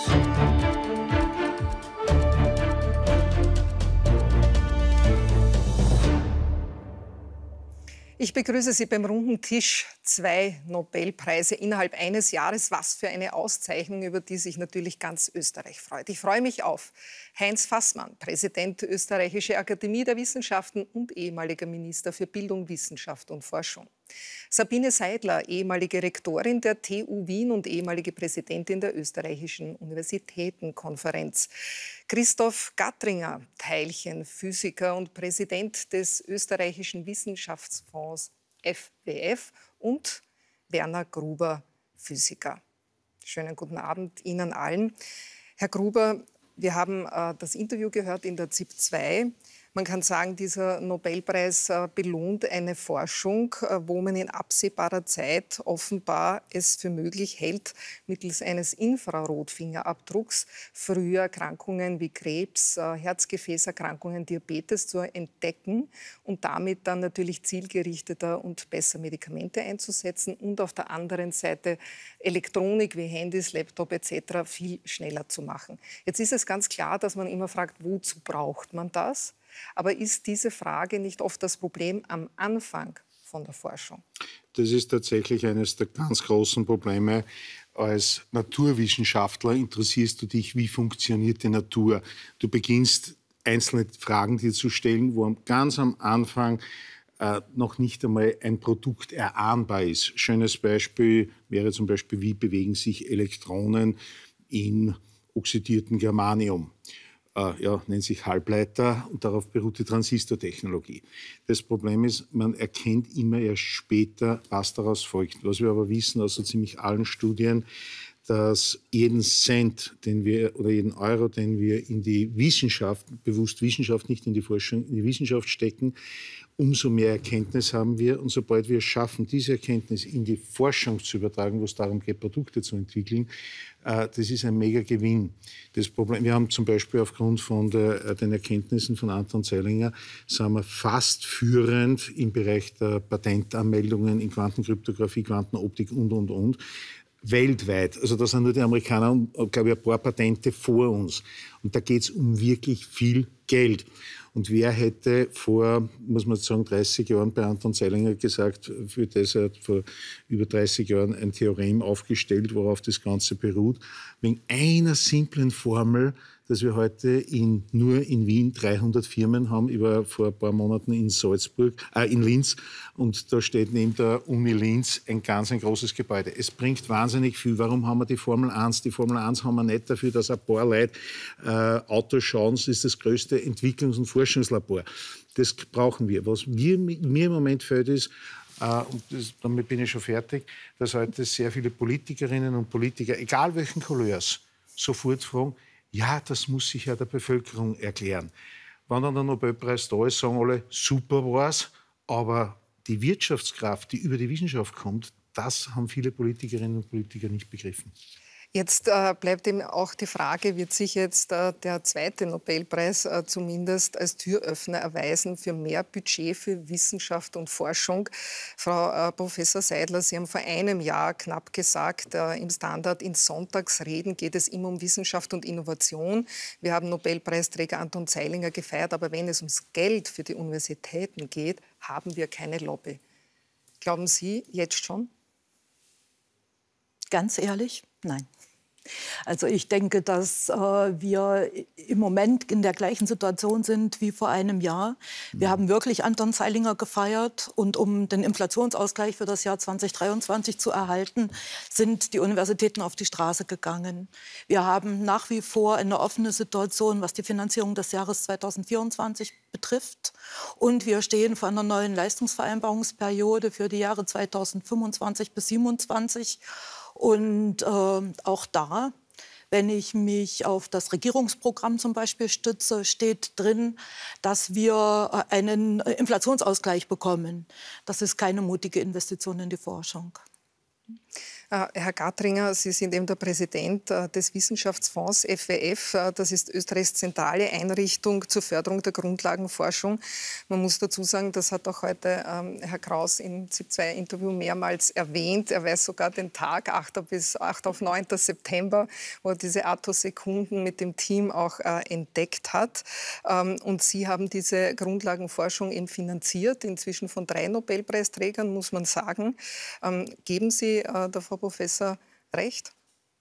Ich begrüße Sie beim runden Tisch. 2 Nobelpreise innerhalb eines Jahres. Was für eine Auszeichnung, über die sich natürlich ganz Österreich freut. Ich freue mich auf Heinz Fassmann, Präsident der Österreichischen Akademie der Wissenschaften und ehemaliger Minister für Bildung, Wissenschaft und Forschung. Sabine Seidler, ehemalige Rektorin der TU Wien und ehemalige Präsidentin der Österreichischen Universitätenkonferenz. Christoph Gattringer, Teilchenphysiker und Präsident des Österreichischen Wissenschaftsfonds FWF und Werner Gruber, Physiker. Schönen guten Abend Ihnen allen. Herr Gruber, wir haben das Interview gehört in der ZIP 2. Man kann sagen, dieser Nobelpreis belohnt eine Forschung, wo man in absehbarer Zeit offenbar es für möglich hält, mittels eines Infrarotfingerabdrucks frühe Erkrankungen wie Krebs, Herzgefäßerkrankungen, Diabetes zu entdecken und damit dann natürlich zielgerichteter und besser Medikamente einzusetzen und auf der anderen Seite Elektronik wie Handys, Laptop etc. viel schneller zu machen. Jetzt ist es ganz klar, dass man immer fragt, wozu braucht man das? Aber ist diese Frage nicht oft das Problem am Anfang von der Forschung? Das ist tatsächlich eines der ganz großen Probleme. Als Naturwissenschaftler interessierst du dich, wie funktioniert die Natur. Du beginnst, einzelne Fragen dir zu stellen, wo ganz am Anfang noch nicht einmal ein Produkt erahnbar ist. Schönes Beispiel wäre zum Beispiel, wie bewegen sich Elektronen in oxidiertem Germanium. Nennt sich Halbleiter und darauf beruht die Transistortechnologie. Das Problem ist, man erkennt immer erst später, was daraus folgt. Was wir aber wissen aus so ziemlich allen Studien, dass jeden Cent, oder jeden Euro, den wir in die Wissenschaft, bewusst Wissenschaft, nicht in die Forschung, in die Wissenschaft stecken, umso mehr Erkenntnis haben wir. Und sobald wir es schaffen, diese Erkenntnis in die Forschung zu übertragen, wo es darum geht, Produkte zu entwickeln, das ist ein Mega-Gewinn. Das Problem, wir haben zum Beispiel aufgrund von den Erkenntnissen von Anton Zeilinger, sind wir fast führend im Bereich der Patentanmeldungen in Quantenkryptographie, Quantenoptik und. Weltweit. Also da sind nur die Amerikaner und, glaube ich, ein paar Patente vor uns. Und da geht es um wirklich viel Geld. Und wer hätte vor, muss man sagen, 30 Jahren bei Anton Zeilinger gesagt, für das er vor über 30 Jahren ein Theorem aufgestellt, worauf das Ganze beruht, wegen einer simplen Formel, dass wir heute nur in Wien 300 Firmen haben. Ich war vor ein paar Monaten in in Linz, und da steht neben der Uni Linz ein großes Gebäude. Es bringt wahnsinnig viel. Warum haben wir die Formel 1? Die Formel 1 haben wir nicht dafür, dass ein paar Leute Autos schauen. Das ist das größte Entwicklungs- und Forschungslabor. Das brauchen wir. Was mir im Moment fehlt, ist, und damit bin ich schon fertig, dass heute sehr viele Politikerinnen und Politiker, egal welchen Couleurs, sofort fragen, ja, das muss sich ja der Bevölkerung erklären. Wenn dann der Nobelpreis da ist, sagen alle, super war's, aber die Wirtschaftskraft, die über die Wissenschaft kommt, das haben viele Politikerinnen und Politiker nicht begriffen. Jetzt bleibt eben auch die Frage, wird sich jetzt der zweite Nobelpreis zumindest als Türöffner erweisen für mehr Budget für Wissenschaft und Forschung? Frau Professor Seidler, Sie haben vor einem Jahr knapp gesagt, im Standard in Sonntagsreden geht es immer um Wissenschaft und Innovation. Wir haben Nobelpreisträger Anton Zeilinger gefeiert, aber wenn es ums Geld für die Universitäten geht, haben wir keine Lobby. Glauben Sie jetzt schon? Ganz ehrlich, nein. Also ich denke, dass wir im Moment in der gleichen Situation sind wie vor einem Jahr. Wir haben wirklich Anton Zeilinger gefeiert, und um den Inflationsausgleich für das Jahr 2023 zu erhalten, sind die Universitäten auf die Straße gegangen. Wir haben nach wie vor eine offene Situation, was die Finanzierung des Jahres 2024 betrifft. Und wir stehen vor einer neuen Leistungsvereinbarungsperiode für die Jahre 2025 bis 2027. Und auch da, wenn ich mich auf das Regierungsprogramm zum Beispiel stütze, steht drin, dass wir einen Inflationsausgleich bekommen. Das ist keine mutige Investition in die Forschung. Herr Gatringer, Sie sind eben der Präsident des Wissenschaftsfonds FWF. Das ist Österreichs zentrale Einrichtung zur Förderung der Grundlagenforschung. Man muss dazu sagen, das hat auch heute Herr Kraus im ZIP-2-Interview mehrmals erwähnt. Er weiß sogar den Tag, 8. auf 9. September, wo er diese Attosekunden mit dem Team auch entdeckt hat. Und Sie haben diese Grundlagenforschung eben finanziert, inzwischen von 3 Nobelpreisträgern, muss man sagen. Geben Sie der Frau Professor recht?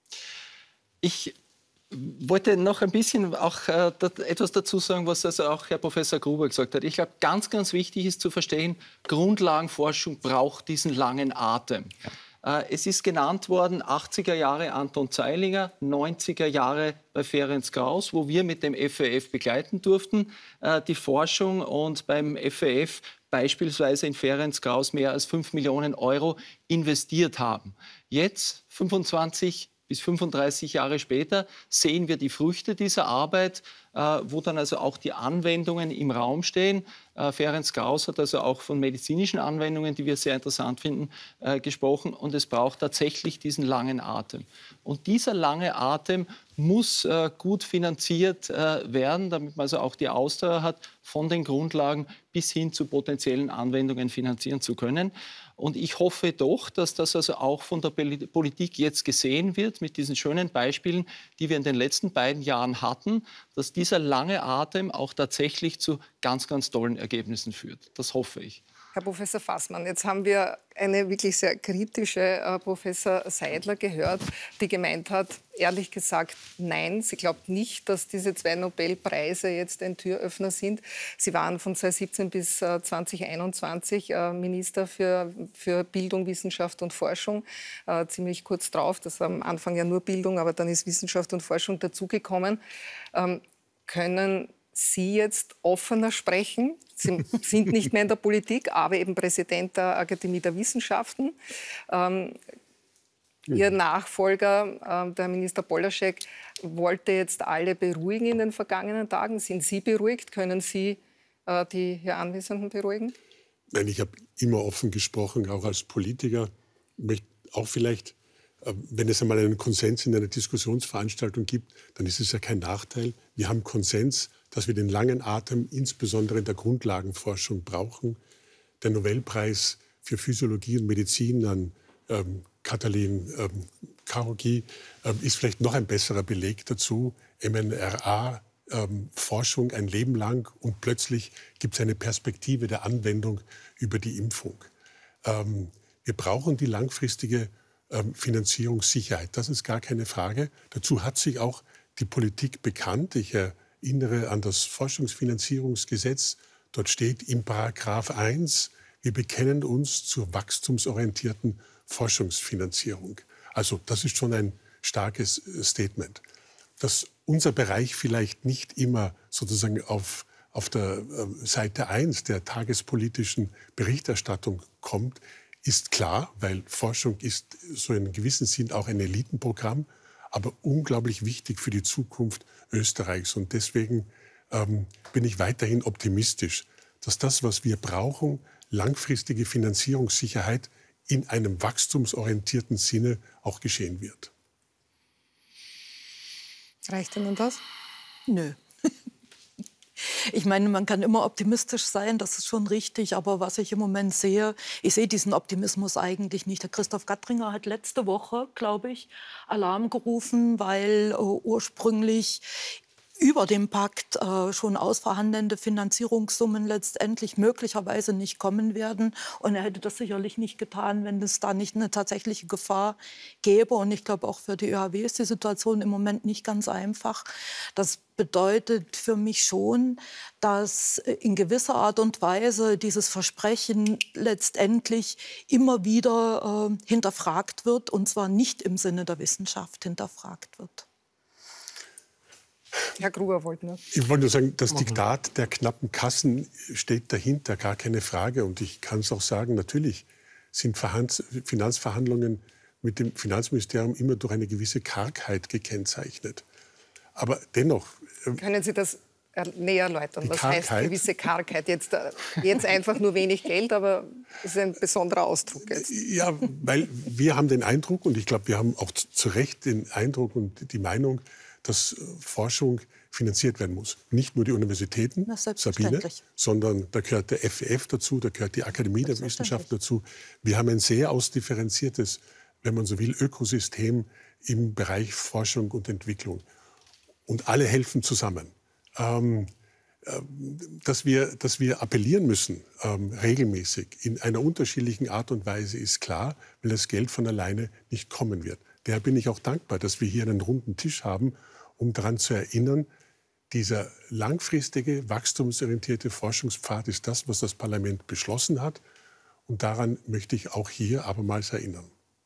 Ich wollte noch ein bisschen auch etwas dazu sagen, was also auch Herr Professor Gruber gesagt hat. Ich glaube, ganz, ganz wichtig ist zu verstehen, Grundlagenforschung braucht diesen langen Atem. Ja. Es ist genannt worden, 80er Jahre Anton Zeilinger, 90er Jahre bei Ferenc Krauss, wo wir mit dem FWF begleiten durften, die Forschung, und beim FWF beispielsweise in Ferenc Krauss mehr als 5 Millionen Euro investiert haben. Jetzt, 25 bis 35 Jahre später, sehen wir die Früchte dieser Arbeit, wo dann also auch die Anwendungen im Raum stehen. Ferenc Krauss hat also auch von medizinischen Anwendungen, die wir sehr interessant finden, gesprochen. Und es braucht tatsächlich diesen langen Atem. Und dieser lange Atem muss gut finanziert werden, damit man also auch die Ausdauer hat, von den Grundlagen bis hin zu potenziellen Anwendungen finanzieren zu können. Und ich hoffe doch, dass das also auch von der Politik jetzt gesehen wird, mit diesen schönen Beispielen, die wir in den letzten beiden Jahren hatten, dass dieser lange Atem auch tatsächlich zu ganz, ganz tollen Ergebnissen führt. Das hoffe ich. Herr Professor Fassmann, jetzt haben wir eine wirklich sehr kritische Professor Seidler gehört, die gemeint hat, ehrlich gesagt, nein, sie glaubt nicht, dass diese 2 Nobelpreise jetzt ein Türöffner sind. Sie waren von 2017 bis 2021 Minister für Bildung, Wissenschaft und Forschung. Ziemlich kurz drauf, das war am Anfang ja nur Bildung, aber dann ist Wissenschaft und Forschung dazugekommen. Können Sie jetzt offener sprechen? Sie sind nicht mehr in der Politik, aber eben Präsident der Akademie der Wissenschaften. Ihr Nachfolger, der Minister Polaschek, wollte jetzt alle beruhigen in den vergangenen Tagen. Sind Sie beruhigt? Können Sie die hier Anwesenden beruhigen? Nein, ich habe immer offen gesprochen, auch als Politiker. Ich möchte auch vielleicht, wenn es einmal einen Konsens in einer Diskussionsveranstaltung gibt, dann ist es ja kein Nachteil. Wir haben Konsens, dass wir den langen Atem insbesondere in der Grundlagenforschung brauchen. Der Nobelpreis für Physiologie und Medizin an Katalin Karolyi ist vielleicht noch ein besserer Beleg dazu. mRNA-Forschung ein Leben lang, und plötzlich gibt es eine Perspektive der Anwendung über die Impfung. Wir brauchen die langfristige Finanzierungssicherheit. Das ist gar keine Frage. Dazu hat sich auch die Politik bekannt. Ich erinnere an das Forschungsfinanzierungsgesetz. Dort steht in Paragraph 1, wir bekennen uns zur wachstumsorientierten Forschungsfinanzierung. Also das ist schon ein starkes Statement. Dass unser Bereich vielleicht nicht immer sozusagen auf der Seite 1 der tagespolitischen Berichterstattung kommt, ist klar, weil Forschung ist so in gewissem Sinn auch ein Elitenprogramm, aber unglaublich wichtig für die Zukunft Österreichs. Und deswegen bin ich weiterhin optimistisch, dass das, was wir brauchen, langfristige Finanzierungssicherheit in einem wachstumsorientierten Sinne auch geschehen wird. Reicht Ihnen das? Nö. Ich meine, man kann immer optimistisch sein, das ist schon richtig. Aber was ich im Moment sehe, ich sehe diesen Optimismus eigentlich nicht. Herr Christoph Gatringer hat letzte Woche, glaube ich, Alarm gerufen, weil ursprünglich über dem Pakt schon ausverhandelte Finanzierungssummen letztendlich möglicherweise nicht kommen werden. Und er hätte das sicherlich nicht getan, wenn es da nicht eine tatsächliche Gefahr gäbe. Und ich glaube, auch für die ÖHW ist die Situation im Moment nicht ganz einfach. Das bedeutet für mich schon, dass in gewisser Art und Weise dieses Versprechen letztendlich immer wieder hinterfragt wird, und zwar nicht im Sinne der Wissenschaft hinterfragt wird. Herr Gruber wollte nur. Ich wollte nur sagen, das Diktat der knappen Kassen steht dahinter, gar keine Frage. Und ich kann es auch sagen, natürlich sind Finanzverhandlungen mit dem Finanzministerium immer durch eine gewisse Kargheit gekennzeichnet. Aber dennoch... Können Sie das näher erläutern? Was heißt gewisse Kargheit? Jetzt einfach nur wenig Geld, aber es ist ein besonderer Ausdruck jetzt. Ja, weil wir haben den Eindruck, und ich glaube, wir haben auch zu Recht den Eindruck und die Meinung, dass Forschung finanziert werden muss. Nicht nur die Universitäten, Sabine, sondern da gehört der FWF dazu, da gehört die Akademie der Wissenschaften dazu. Wir haben ein sehr ausdifferenziertes, wenn man so will, Ökosystem im Bereich Forschung und Entwicklung. Und alle helfen zusammen. Dass wir appellieren müssen, regelmäßig, in einer unterschiedlichen Art und Weise, ist klar, weil das Geld von alleine nicht kommen wird. Daher bin ich auch dankbar, dass wir hier einen runden Tisch haben, um daran zu erinnern, dieser langfristige, wachstumsorientierte Forschungspfad ist das, was das Parlament beschlossen hat. Und daran möchte ich auch hier abermals erinnern.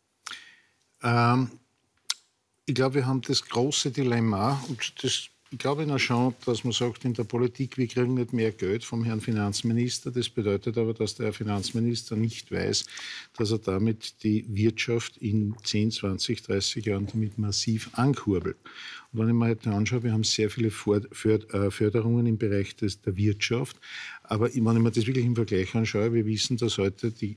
Ich glaube, wir haben das große Dilemma, und das ich glaube noch schon, dass man sagt, in der Politik, wir kriegen nicht mehr Geld vom Herrn Finanzminister. Das bedeutet aber, dass der Herr Finanzminister nicht weiß, dass er damit die Wirtschaft in 10, 20, 30 Jahren damit massiv ankurbelt. Und wenn ich mir heute anschaue, wir haben sehr viele Förderungen im Bereich der Wirtschaft. Aber wenn ich mir das wirklich im Vergleich anschaue, wir wissen, dass heute die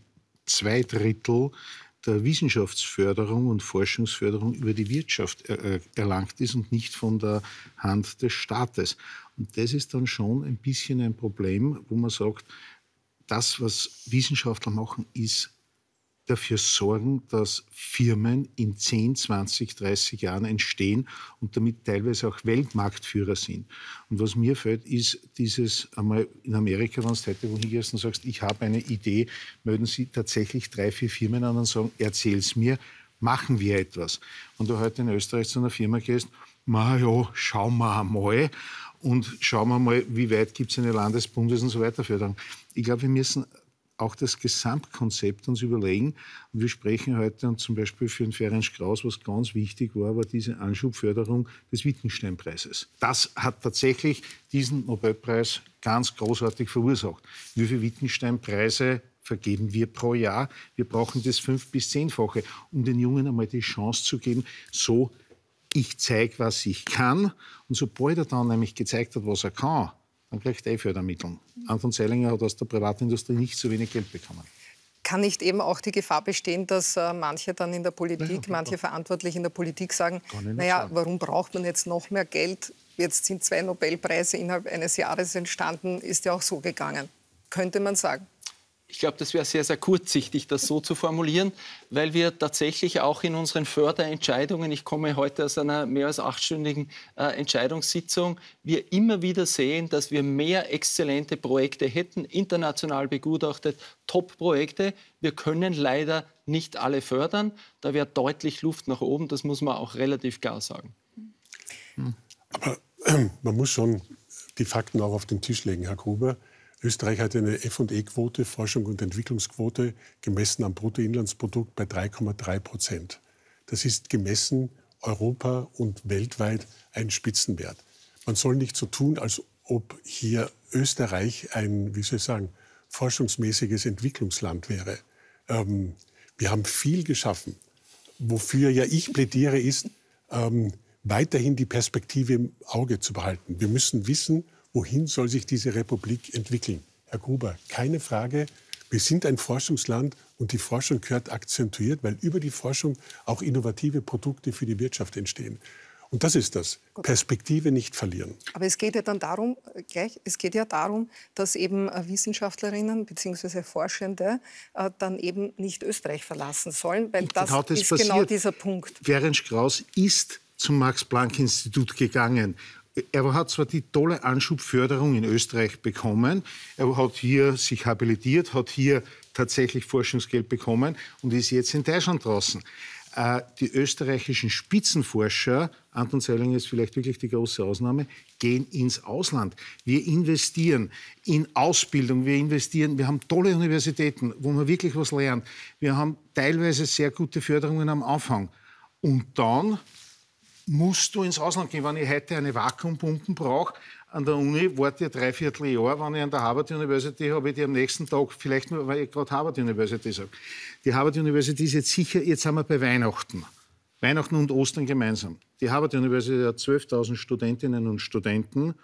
2/3 der Wissenschaftsförderung und Forschungsförderung über die Wirtschaft erlangt ist und nicht von der Hand des Staates. Und das ist dann schon ein bisschen ein Problem, wo man sagt, das, was Wissenschaftler machen, ist dafür sorgen, dass Firmen in 10, 20, 30 Jahren entstehen und damit teilweise auch Weltmarktführer sind. Und was mir fällt, ist dieses einmal in Amerika, wenn du heute wohin gehst und sagst, ich habe eine Idee, melden sie tatsächlich 3, 4 Firmen an und sagen, erzähl's mir, machen wir etwas. Wenn du heute in Österreich zu einer Firma gehst, na ja, schauen wir einmal und schauen wir mal, wie weit gibt es eine Landes-, Bundes- und so weiter Förderung. Ich glaube, wir müssen auch das Gesamtkonzept uns überlegen. Und wir sprechen heute, und zum Beispiel für den Ferenc Krauss, was ganz wichtig war diese Anschubförderung des Wittgenstein-Preises. Das hat tatsächlich diesen Nobelpreis ganz großartig verursacht. Wie viele Wittgenstein-Preise vergeben wir pro Jahr? Wir brauchen das 5- bis 10-fache, um den Jungen einmal die Chance zu geben, so, ich zeige, was ich kann. Und sobald er dann nämlich gezeigt hat, was er kann, dann kriegt er Fördermittel. Anton Zeilinger hat aus der Privatindustrie nicht so wenig Geld bekommen. Kann nicht eben auch die Gefahr bestehen, dass manche dann in der Politik, manche Verantwortliche in der Politik sagen, naja, warum braucht man jetzt noch mehr Geld? Jetzt sind 2 Nobelpreise innerhalb eines Jahres entstanden, ist ja auch so gegangen. Könnte man sagen. Ich glaube, das wäre sehr, sehr kurzsichtig, das so zu formulieren, weil wir tatsächlich auch in unseren Förderentscheidungen, ich komme heute aus einer mehr als 8-stündigen Entscheidungssitzung, wir immer wieder sehen, dass wir mehr exzellente Projekte hätten, international begutachtet, Top-Projekte. Wir können leider nicht alle fördern. Da wäre deutlich Luft nach oben, das muss man auch relativ klar sagen. Aber man muss schon die Fakten auch auf den Tisch legen, Herr Gruber. Österreich hat eine F&E-Quote, Forschung und Entwicklungsquote, gemessen am Bruttoinlandsprodukt bei 3,3%. Das ist gemessen Europa und weltweit ein Spitzenwert. Man soll nicht so tun, als ob hier Österreich ein, wie soll ich sagen, forschungsmäßiges Entwicklungsland wäre. Wir haben viel geschaffen. Wofür ja ich plädiere, ist, weiterhin die Perspektive im Auge zu behalten. Wir müssen wissen, wohin soll sich diese Republik entwickeln? Herr Gruber, keine Frage, wir sind ein Forschungsland und die Forschung gehört akzentuiert, weil über die Forschung auch innovative Produkte für die Wirtschaft entstehen. Und das ist das, Perspektive nicht verlieren. Aber es geht ja dann darum, dass eben Wissenschaftlerinnen bzw. Forschende dann eben nicht Österreich verlassen sollen, weil das ist genau dieser Punkt. Ferenc Krauss ist zum Max-Planck-Institut gegangen. Er hat zwar die tolle Anschubförderung in Österreich bekommen, er hat hier sich habilitiert, hat hier tatsächlich Forschungsgeld bekommen und ist jetzt in Deutschland draußen. Die österreichischen Spitzenforscher, Anton Zeilinger ist vielleicht wirklich die große Ausnahme, gehen ins Ausland. Wir investieren in Ausbildung, wir haben tolle Universitäten, wo man wirklich was lernt. Wir haben teilweise sehr gute Förderungen am Anfang. Und dann musst du ins Ausland gehen. Wenn ich heute eine Vakuumpumpe brauche, an der Uni warte ich 3/4 Jahr. Wenn ich an der Harvard University habe ich die am nächsten Tag, vielleicht nur, weil ich gerade Harvard University sage. Die Harvard University ist jetzt sicher, jetzt sind wir bei Weihnachten. Weihnachten und Ostern gemeinsam. Die Harvard University hat 12.000 Studentinnen und Studenten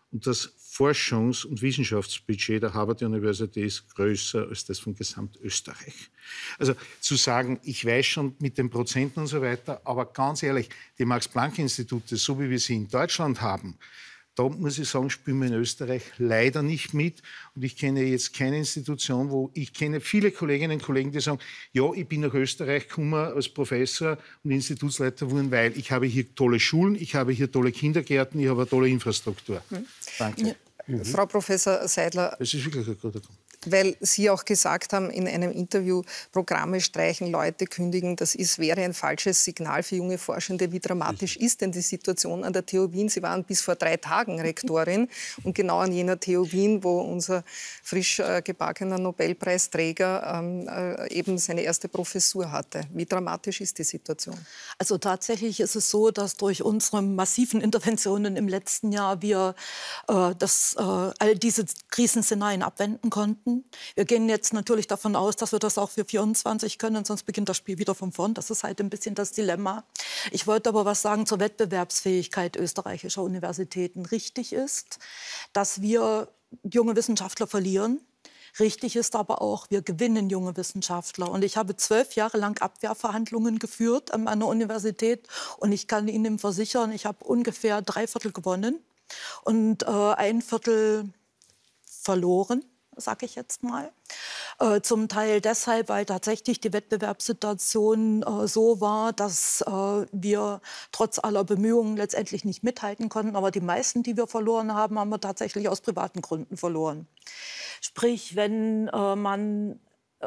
Und das Forschungs- und Wissenschaftsbudget der Harvard University ist größer als das von Gesamtösterreich. Also zu sagen, ich weiß schon mit den Prozenten und so weiter, aber ganz ehrlich, die Max-Planck-Institute, so wie wir sie in Deutschland haben, da muss ich sagen, spielen wir in Österreich leider nicht mit. Und ich kenne jetzt keine Institution, wo ich kenne viele Kolleginnen und Kollegen, die sagen, ja, ich bin nach Österreich gekommen als Professor und Institutsleiter geworden, weil ich habe hier tolle Schulen, ich habe hier tolle Kindergärten, ich habe eine tolle Infrastruktur. Danke. Ja. Frau Professor Seidler. Das ist wirklich ein guter Punkt. Weil Sie auch gesagt haben in einem Interview, Programme streichen, Leute kündigen, wäre ein falsches Signal für junge Forschende. Wie dramatisch ist denn die Situation an der TU Wien? Sie waren bis vor 3 Tagen Rektorin und genau an jener TU Wien, wo unser frisch gebackener Nobelpreisträger eben seine erste Professur hatte. Wie dramatisch ist die Situation? Also tatsächlich ist es so, dass durch unsere massiven Interventionen im letzten Jahr wir all diese Krisenszenarien abwenden konnten. Wir gehen jetzt natürlich davon aus, dass wir das auch für 24 können, sonst beginnt das Spiel wieder von vorn. Das ist halt ein bisschen das Dilemma. Ich wollte aber was sagen zur Wettbewerbsfähigkeit österreichischer Universitäten. Richtig ist, dass wir junge Wissenschaftler verlieren. Richtig ist aber auch, wir gewinnen junge Wissenschaftler. Und ich habe 12 Jahre lang Abwehrverhandlungen geführt an meiner Universität. Und ich kann Ihnen versichern, ich habe ungefähr 3/4 gewonnen und 1/4 verloren, sage ich jetzt mal. Zum Teil deshalb, weil tatsächlich die Wettbewerbssituation so war, dass wir trotz aller Bemühungen letztendlich nicht mithalten konnten. Aber die meisten, die wir verloren haben, haben wir tatsächlich aus privaten Gründen verloren. Sprich, wenn man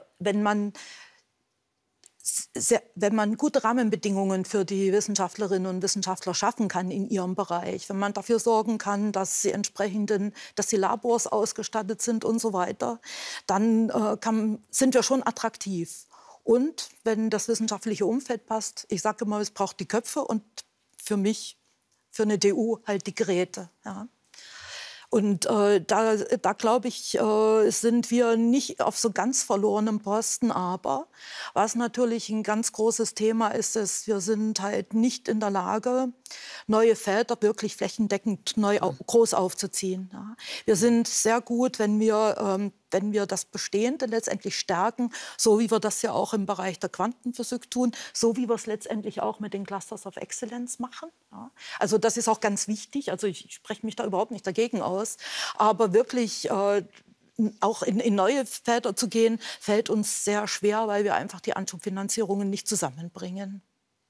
gute Rahmenbedingungen für die Wissenschaftlerinnen und Wissenschaftler schaffen kann in ihrem Bereich, wenn man dafür sorgen kann, dass die Labors ausgestattet sind und so weiter, dann sind wir schon attraktiv. Und wenn das wissenschaftliche Umfeld passt, ich sage immer, es braucht die Köpfe und für mich, für eine DU, halt die Geräte. Ja. Und da glaube ich, sind wir nicht auf so ganz verlorenem Posten. Aber was natürlich ein ganz großes Thema ist, ist, wir sind halt nicht in der Lage, neue Felder wirklich flächendeckend groß aufzuziehen. Ja. Wir sind sehr gut, wenn wir das Bestehende letztendlich stärken, so wie wir das ja auch im Bereich der Quantenphysik tun, so wie wir es letztendlich auch mit den Clusters of Excellence machen. Ja. Also das ist auch ganz wichtig. Also ich spreche mich da überhaupt nicht dagegen aus. Aber wirklich auch in neue Felder zu gehen, fällt uns sehr schwer, weil wir einfach die Anschubfinanzierungen nicht zusammenbringen.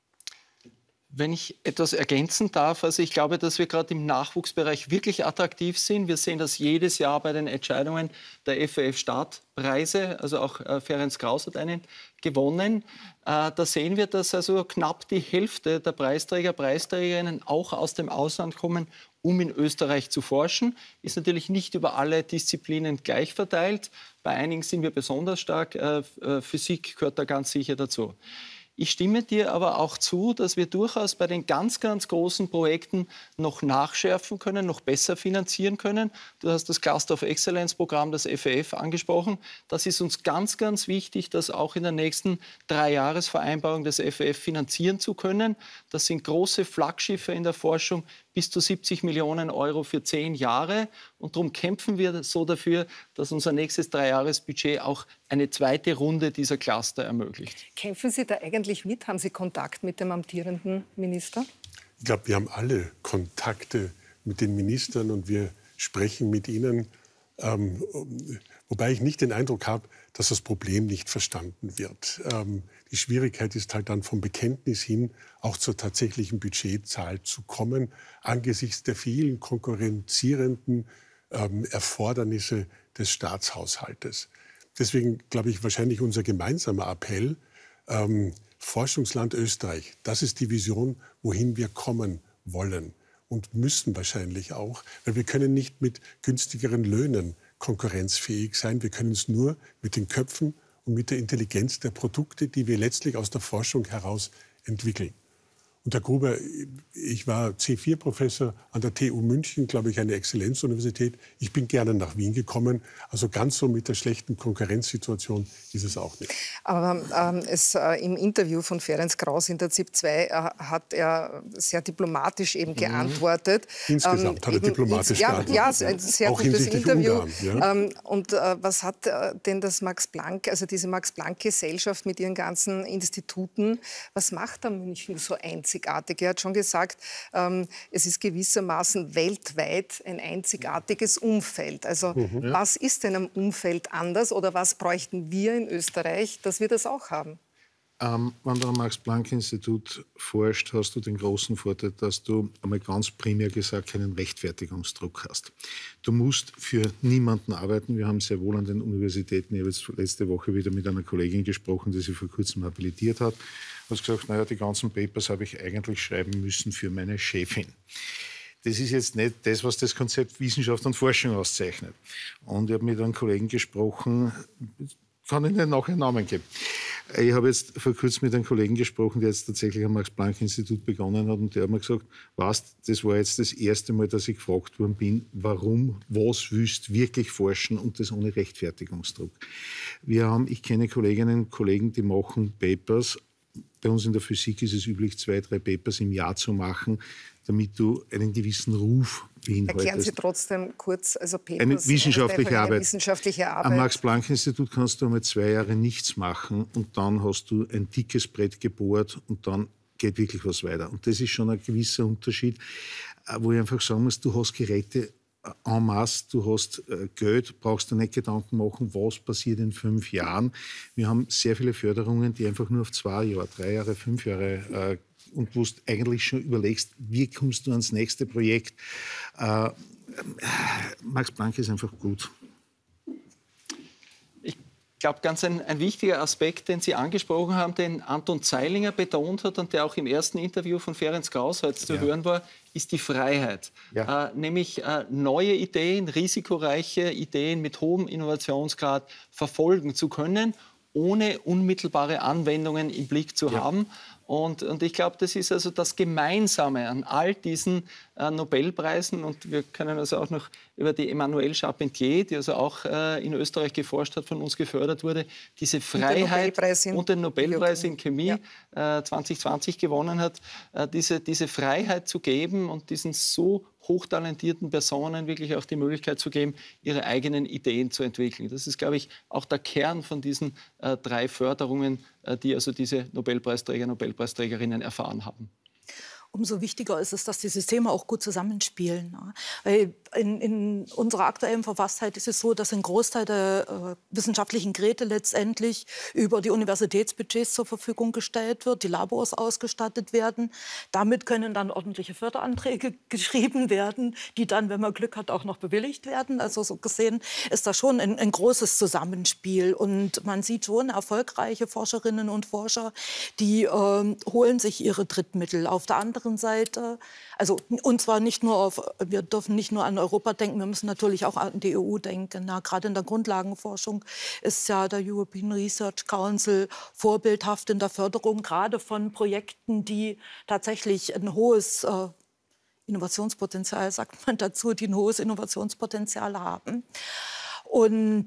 Wenn ich etwas ergänzen darf, also ich glaube, dass wir gerade im Nachwuchsbereich wirklich attraktiv sind. Wir sehen das jedes Jahr bei den Entscheidungen der FAF-Startpreise, also auch Ferenc Krauss hat einen gewonnen. Da sehen wir, dass also knapp die Hälfte der Preisträger, Preisträgerinnen auch aus dem Ausland kommen, um in Österreich zu forschen. Ist natürlich nicht über alle Disziplinen gleich verteilt. Bei einigen sind wir besonders stark. Physik gehört da ganz sicher dazu. Ich stimme dir aber auch zu, dass wir durchaus bei den ganz, ganz großen Projekten noch nachschärfen können, noch besser finanzieren können. Du hast das Cluster of Excellence Programm, das FAF, angesprochen. Das ist uns ganz, ganz wichtig, das auch in der nächsten 3-Jahres-Vereinbarung des FAF finanzieren zu können. Das sind große Flaggschiffe in der Forschung, bis zu 70 Millionen Euro für 10 Jahre. Und darum kämpfen wir so dafür, dass unser nächstes 3-Jahres-Budget auch eine zweite Runde dieser Cluster ermöglicht. Kämpfen Sie da eigentlich mit? Haben Sie Kontakt mit dem amtierenden Minister? Ich glaube, wir haben alle Kontakte mit den Ministern und wir sprechen mit ihnen. Wobei ich nicht den Eindruck habe, dass das Problem nicht verstanden wird. Die Schwierigkeit ist halt dann vom Bekenntnis hin auch zur tatsächlichen Budgetzahl zu kommen, angesichts der vielen konkurrenzierenden Erfordernisse des Staatshaushaltes. Deswegen glaube ich, wahrscheinlich unser gemeinsamer Appell, Forschungsland Österreich, das ist die Vision, wohin wir kommen wollen und müssen wahrscheinlich auch, weil wir können nicht mit günstigeren Löhnen konkurrenzfähig sein. Wir können es nur mit den Köpfen und mit der Intelligenz der Produkte, die wir letztlich aus der Forschung heraus entwickeln. Und Herr Gruber, ich war C4-Professor an der TU München, glaube ich, eine Exzellenzuniversität. Ich bin gerne nach Wien gekommen. Also ganz so mit der schlechten Konkurrenzsituation ist es auch nicht. Aber im Interview von Ferenc Kraus in der ZIP 2 hat er sehr diplomatisch eben geantwortet. Insgesamt hat er diplomatisch geantwortet. Ja, ein sehr auch gutes Interview. Ungarn, ja. Und was hat denn das Max-Planck, also diese Max-Planck-Gesellschaft mit ihren ganzen Instituten, was macht da München so einzigartig? Er hat schon gesagt, es ist gewissermaßen weltweit ein einzigartiges Umfeld. Also was ist denn am Umfeld anders oder was bräuchten wir in Österreich, dass wir das auch haben? Wenn du am Max-Planck-Institut forschst, hast du den großen Vorteil, dass du einmal ganz primär gesagt keinen Rechtfertigungsdruck hast. Du musst für niemanden arbeiten. Wir haben sehr wohl an den Universitäten, ich habe jetzt letzte Woche wieder mit einer Kollegin gesprochen, die sich vor kurzem habilitiert hat, hat gesagt, naja, die ganzen Papers habe ich eigentlich schreiben müssen für meine Chefin. Das ist jetzt nicht das, was das Konzept Wissenschaft und Forschung auszeichnet. Und ich habe mit einem Kollegen gesprochen, kann ich nicht nachher Namen geben. Ich habe jetzt vor kurzem mit einem Kollegen gesprochen, der jetzt tatsächlich am Max-Planck-Institut begonnen hat, und der hat mir gesagt, weißt, das war jetzt das erste Mal, dass ich gefragt worden bin, warum, was willst du wirklich forschen, und das ohne Rechtfertigungsdruck. Ich kenne Kolleginnen und Kollegen, die machen Papers. Bei uns in der Physik ist es üblich, 2, 3 Papers im Jahr zu machen, damit du einen gewissen Ruf beinhaltest. Erklären Sie trotzdem kurz, also Papers, eine wissenschaftliche Arbeit. Am Max-Planck-Institut kannst du einmal 2 Jahre nichts machen und dann hast du ein dickes Brett gebohrt und dann geht wirklich was weiter. Und das ist schon ein gewisser Unterschied, wo ich einfach sagen muss, du hast Geräte en masse, du hast Geld, brauchst du nicht Gedanken machen, was passiert in 5 Jahren. Wir haben sehr viele Förderungen, die einfach nur auf 2 Jahre, 3 Jahre, 5 Jahre und wo du eigentlich schon überlegst, wie kommst du ans nächste Projekt. Max Planck ist einfach gut. Ich glaube, ganz ein wichtiger Aspekt, den Sie angesprochen haben, den Anton Zeilinger betont hat und der auch im ersten Interview von Ferenc Kraus heute zu hören war, ist die Freiheit. Ja. Nämlich neue Ideen, risikoreiche Ideen mit hohem Innovationsgrad verfolgen zu können, ohne unmittelbare Anwendungen im Blick zu haben. Und ich glaube, das ist also das Gemeinsame an all diesen Nobelpreisen. Und wir können also auch noch über die Emmanuelle Charpentier, die also auch in Österreich geforscht hat, von uns gefördert wurde, diese Freiheit und den Nobelpreis in Chemie 2020 gewonnen hat, diese Freiheit zu geben und diesen so hochtalentierten Personen wirklich auch die Möglichkeit zu geben, ihre eigenen Ideen zu entwickeln. Das ist, glaube ich, auch der Kern von diesen 3 Förderungen, die also diese Nobelpreisträger, Nobelpreisträgerinnen erfahren haben. Umso wichtiger ist es, dass die Systeme auch gut zusammenspielen. Weil in unserer aktuellen Verfasstheit ist es so, dass ein Großteil der wissenschaftlichen Geräte letztendlich über die Universitätsbudgets zur Verfügung gestellt wird, die Labors ausgestattet werden. Damit können dann ordentliche Förderanträge geschrieben werden, die dann, wenn man Glück hat, auch noch bewilligt werden. Also so gesehen ist das schon ein großes Zusammenspiel. Und man sieht schon erfolgreiche Forscherinnen und Forscher, die holen sich ihre Drittmittel. Auf der anderen Seite, also und zwar nicht nur wir dürfen nicht nur an Europa denken, wir müssen natürlich auch an die EU denken. Gerade in der Grundlagenforschung ist ja der European Research Council vorbildhaft in der Förderung, gerade von Projekten, die tatsächlich ein hohes Innovationspotenzial, sagt man dazu, die ein hohes Innovationspotenzial haben. Und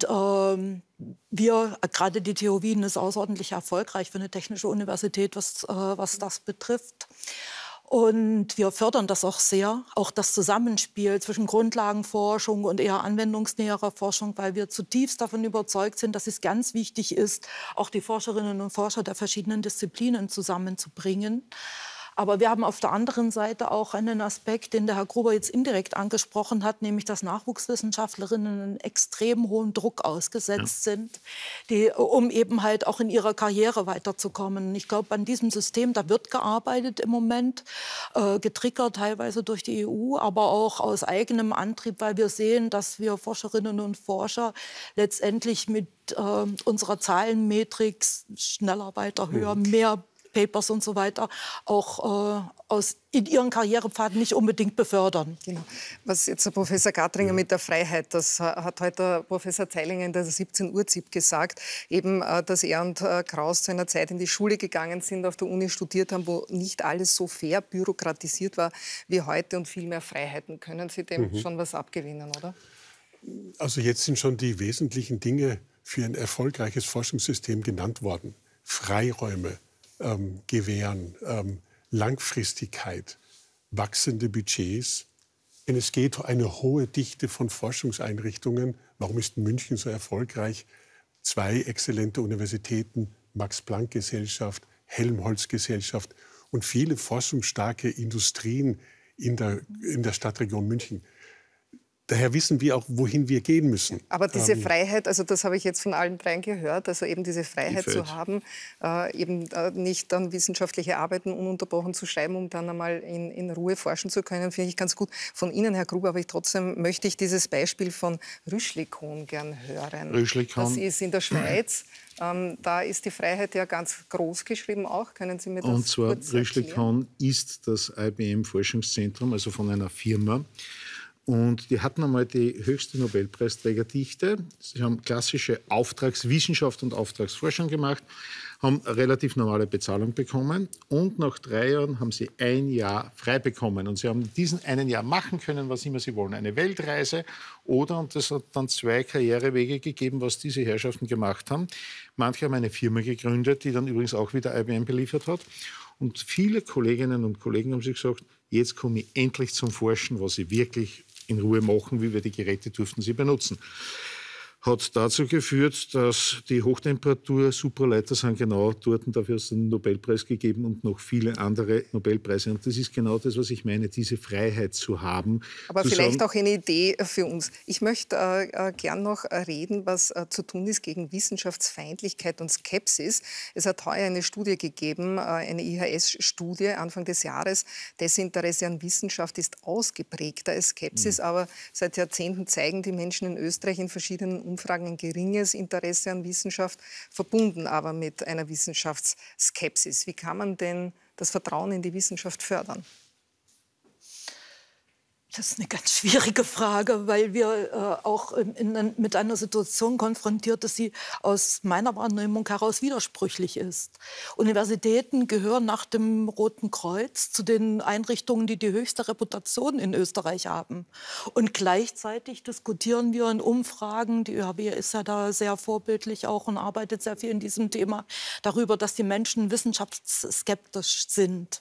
gerade die TU Wien ist außerordentlich erfolgreich für eine technische Universität, was das betrifft. Und wir fördern das auch sehr, auch das Zusammenspiel zwischen Grundlagenforschung und eher anwendungsnäherer Forschung, weil wir zutiefst davon überzeugt sind, dass es ganz wichtig ist, auch die Forscherinnen und Forscher der verschiedenen Disziplinen zusammenzubringen. Aber wir haben auf der anderen Seite auch einen Aspekt, den der Herr Gruber jetzt indirekt angesprochen hat, nämlich dass Nachwuchswissenschaftlerinnen einen extrem hohen Druck ausgesetzt sind, um eben halt auch in ihrer Karriere weiterzukommen. Ich glaube, an diesem System, da wird gearbeitet im Moment, getriggert teilweise durch die EU, aber auch aus eigenem Antrieb, weil wir sehen, dass wir Forscherinnen und Forscher letztendlich mit unserer Zahlenmetrik schneller, weiter, höher, mehr Papers und so weiter auch in ihren Karrierepfaden nicht unbedingt befördern. Genau. Was jetzt der Professor Gatringer mit der Freiheit, das hat heute der Professor Zeilinger in der 17 Uhr ZIP gesagt, eben, dass er und Kraus zu einer Zeit in die Schule gegangen sind, auf der Uni studiert haben, wo nicht alles so fair bürokratisiert war wie heute und viel mehr Freiheiten. Können Sie dem schon was abgewinnen, oder? Also jetzt sind schon die wesentlichen Dinge für ein erfolgreiches Forschungssystem genannt worden. Freiräume gewähren, Langfristigkeit, wachsende Budgets. Wenn es geht, eine hohe Dichte von Forschungseinrichtungen. Warum ist München so erfolgreich? 2 exzellente Universitäten, Max-Planck-Gesellschaft, Helmholtz-Gesellschaft und viele forschungsstarke Industrien in der Stadtregion München. Daher wissen wir auch, wohin wir gehen müssen. Aber diese Freiheit, also das habe ich jetzt von allen dreien gehört, also eben diese Freiheit zu haben, nicht dann wissenschaftliche Arbeiten ununterbrochen zu schreiben, um dann einmal in Ruhe forschen zu können, finde ich ganz gut. Von Ihnen, Herr Gruber, aber trotzdem möchte ich dieses Beispiel von Rüschlikon gern hören. Rüschlikon. Das ist in der Schweiz. Da ist die Freiheit ja ganz groß geschrieben auch. Können Sie mir das Und zwar kurz erklären? Rüschlikon ist das IBM-Forschungszentrum, also von einer Firma. Und die hatten einmal die höchste Nobelpreisträgerdichte. Sie haben klassische Auftragswissenschaft und Auftragsforschung gemacht, haben eine relativ normale Bezahlung bekommen und nach 3 Jahren haben sie 1 Jahr frei bekommen. Und sie haben diesen 1 Jahr machen können, was immer sie wollen. Eine Weltreise oder, und das hat dann 2 Karrierewege gegeben, was diese Herrschaften gemacht haben. Manche haben eine Firma gegründet, die dann übrigens auch wieder IBM beliefert hat. Und viele Kolleginnen und Kollegen haben sich gesagt, jetzt komme ich endlich zum Forschen, was ich wirklich in Ruhe machen, wie wir die Geräte durften sie benutzen. Hat dazu geführt, dass die Hochtemperatur-Supraleiter sind genau dort, dafür ist einen Nobelpreis gegeben und noch viele andere Nobelpreise. Und das ist genau das, was ich meine, diese Freiheit zu haben. Aber zu vielleicht sagen, auch eine Idee für uns. Ich möchte gern noch reden, was zu tun ist gegen Wissenschaftsfeindlichkeit und Skepsis. Es hat heuer eine Studie gegeben, eine IHS-Studie Anfang des Jahres. Desinteresse an Wissenschaft ist ausgeprägter als Skepsis, aber seit Jahrzehnten zeigen die Menschen in Österreich in verschiedenen Umfragen ein geringes Interesse an Wissenschaft, verbunden aber mit einer Wissenschaftsskepsis. Wie kann man denn das Vertrauen in die Wissenschaft fördern? Das ist eine ganz schwierige Frage, weil wir auch mit einer Situation konfrontiert, dass sie aus meiner Wahrnehmung heraus widersprüchlich ist. Universitäten gehören nach dem Roten Kreuz zu den Einrichtungen, die die höchste Reputation in Österreich haben. Und gleichzeitig diskutieren wir in Umfragen, die ÖHB ist ja da sehr vorbildlich auch und arbeitet sehr viel in diesem Thema, darüber, dass die Menschen wissenschaftsskeptisch sind.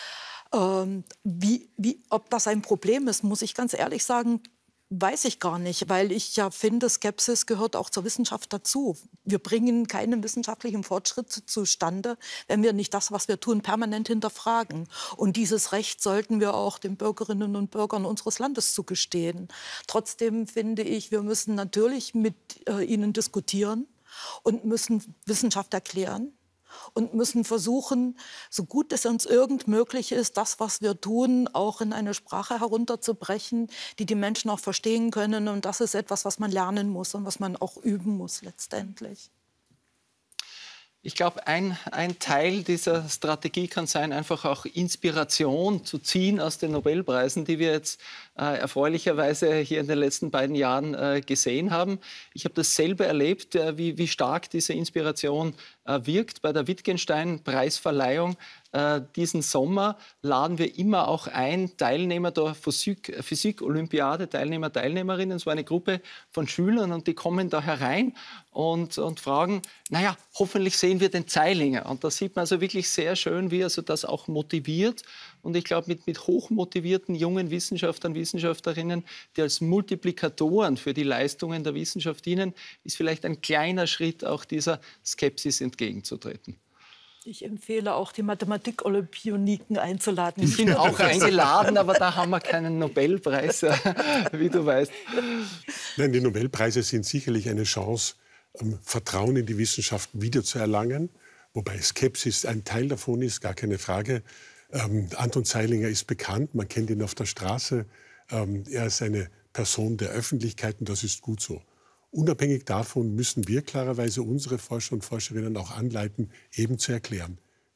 Ob das ein Problem ist, muss ich ganz ehrlich sagen, weiß ich gar nicht, weil ich ja finde, Skepsis gehört auch zur Wissenschaft dazu. Wir bringen keinen wissenschaftlichen Fortschritt zustande, wenn wir nicht das, was wir tun, permanent hinterfragen. Und dieses Recht sollten wir auch den Bürgerinnen und Bürgern unseres Landes zugestehen. Trotzdem finde ich, wir müssen natürlich mit ihnen diskutieren und müssen Wissenschaft erklären. Und müssen versuchen, so gut es uns irgend möglich ist, das, was wir tun, auch in eine Sprache herunterzubrechen, die die Menschen auch verstehen können. Und das ist etwas, was man lernen muss und was man auch üben muss letztendlich. Ich glaube, ein Teil dieser Strategie kann sein, einfach auch Inspiration zu ziehen aus den Nobelpreisen, die wir jetzt erfreulicherweise hier in den letzten beiden Jahren gesehen haben. Ich habe das selber erlebt, wie stark diese Inspiration wirkt. Bei der Wittgenstein-Preisverleihung diesen Sommer laden wir immer auch ein, Teilnehmer der Physik-Olympiade, Teilnehmer, Teilnehmerinnen. Es war eine Gruppe von Schülern und die kommen da herein und fragen, naja, hoffentlich sehen wir den Zeilinger. Und da sieht man also wirklich sehr schön, wie also das auch motiviert. Und ich glaube, mit hochmotivierten jungen Wissenschaftlern, Wissenschaftlerinnen, die als Multiplikatoren für die Leistungen der Wissenschaft dienen, ist vielleicht ein kleiner Schritt, auch dieser Skepsis entgegenzutreten. Ich empfehle auch, die Mathematik-Olympioniken einzuladen. Ich bin auch eingeladen, aber da haben wir keinen Nobelpreis, wie du weißt. Nein, die Nobelpreise sind sicherlich eine Chance, Vertrauen in die Wissenschaft wiederzuerlangen, wobei Skepsis ein Teil davon ist, gar keine Frage. Anton Zeilinger ist bekannt, man kennt ihn auf der Straße. Er ist eine Person der Öffentlichkeit und das ist gut so. Unabhängig davon müssen wir klarerweise unsere Forscher und Forscherinnen auch anleiten, eben zu erklären.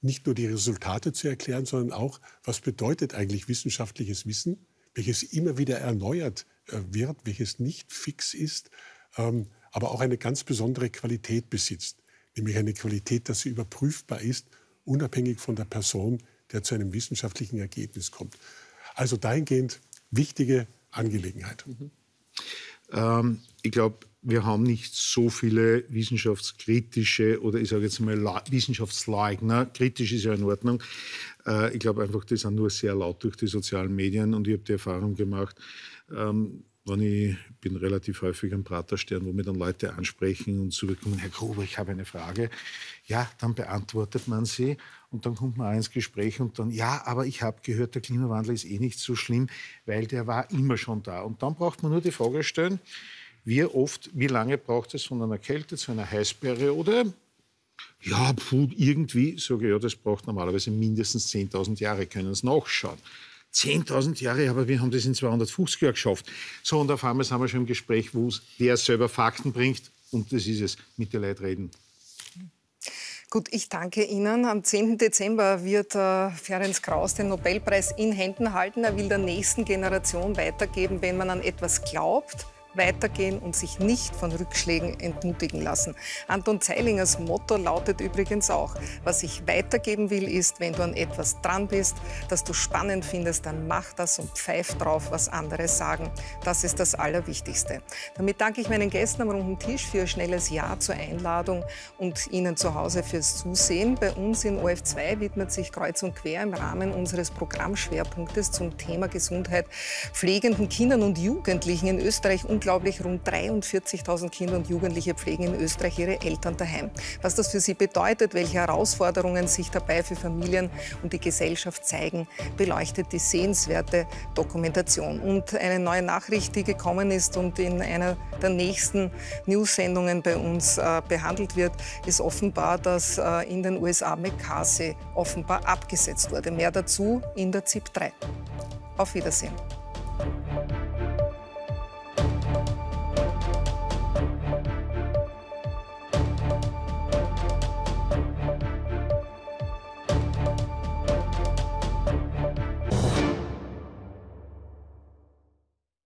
nicht nur die Resultate zu erklären, sondern auch, was bedeutet eigentlich wissenschaftliches Wissen, welches immer wieder erneuert wird, welches nicht fix ist, aber auch eine ganz besondere Qualität besitzt. Nämlich eine Qualität, dass sie überprüfbar ist, unabhängig von der Person, der zu einem wissenschaftlichen Ergebnis kommt. Also dahingehend wichtige Angelegenheit. Ich glaube, wir haben nicht so viele wissenschaftskritische oder ich sage jetzt mal Wissenschaftsleugner. Kritisch ist ja in Ordnung. Ich glaube einfach, die sind nur sehr laut durch die sozialen Medien und ich habe die Erfahrung gemacht, ich bin relativ häufig am Praterstern, wo mir dann Leute ansprechen und zurückkommen, Herr Gruber, ich habe eine Frage. Ja, dann beantwortet man sie und dann kommt man auch ins Gespräch und dann, ja, aber ich habe gehört, der Klimawandel ist eh nicht so schlimm, weil der war immer schon da. Und dann braucht man nur die Frage stellen, wie lange braucht es von einer Kälte zu einer Heißperiode? Ja, irgendwie, sage ich, ja, das braucht normalerweise mindestens 10.000 Jahre, können es nachschauen. 10.000 Jahre, aber wir haben das in 250 Jahren geschafft. So, und auf einmal sind wir schon im Gespräch, wo der selber Fakten bringt. Und das ist es, mit den Leuten reden. Gut, ich danke Ihnen. Am 10. Dezember wird Ferenc Krauss den Nobelpreis in Händen halten. Er will der nächsten Generation weitergeben, wenn man an etwas glaubt, weitergehen und sich nicht von Rückschlägen entmutigen lassen. Anton Zeilingers Motto lautet übrigens auch, was ich weitergeben will, ist, wenn du an etwas dran bist, das du spannend findest, dann mach das und pfeif drauf, was andere sagen. Das ist das Allerwichtigste. Damit danke ich meinen Gästen am runden Tisch für ihr schnelles Ja zur Einladung und Ihnen zu Hause fürs Zusehen. Bei uns in OF2 widmet sich Kreuz und Quer im Rahmen unseres Programmschwerpunktes zum Thema Gesundheit pflegenden Kindern und Jugendlichen in Österreich. Unglaublich, rund 43.000 Kinder und Jugendliche pflegen in Österreich ihre Eltern daheim. Was das für sie bedeutet, welche Herausforderungen sich dabei für Familien und die Gesellschaft zeigen, beleuchtet die sehenswerte Dokumentation. Und eine neue Nachricht, die gekommen ist und in einer der nächsten News-Sendungen bei uns behandelt wird, ist offenbar, dass in den USA McCarthy offenbar abgesetzt wurde. Mehr dazu in der ZIP 3. Auf Wiedersehen.